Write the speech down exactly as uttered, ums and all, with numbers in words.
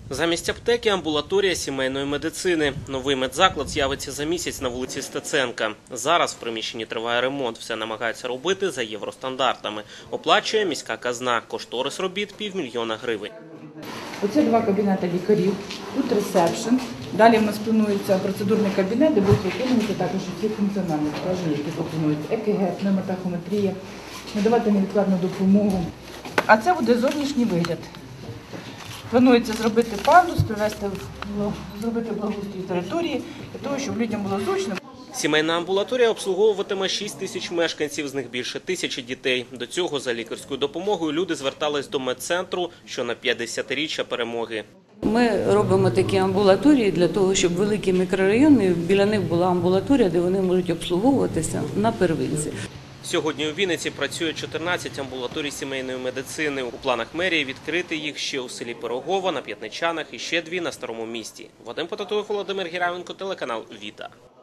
Замість аптеки – амбулаторія сімейної медицини. Новий медзаклад з'явиться за місяць на вулиці Стеценка. Зараз в приміщенні триває ремонт. Все намагаються робити за євростандартами. Оплачує міська казна. Кошторис робіт – півмільйона гривень. Оце два кабінети лікарів, тут ресепшн. Далі в нас планується процедурний кабінет, де будуть виконувати також всі функціональні справи, які пропонуються. ЕКГ, пневмотахометрія, надавати невідкладну допомогу. А це буде зовнішній вигляд. Планується зробити пандус, привести, зробити благоустрій території, для того, щоб людям було зручно. Сімейна амбулаторія обслуговуватиме шість тисяч мешканців, з них більше тисячі дітей. До цього за лікарською допомогою люди звертались до медцентру, що на п'ятдесятиріччя перемоги. Ми робимо такі амбулаторії для того, щоб великі мікрорайони, біля них була амбулаторія, де вони можуть обслуговуватися на первинці. Сьогодні у Вінниці працює чотирнадцять амбулаторій сімейної медицини. У планах мерії відкрити їх ще у селі Пирогова, на П'ятничанах і ще дві на Старому Місті. Вадим Потатуєв, Володимир Гірявенко, телеканал «Віта».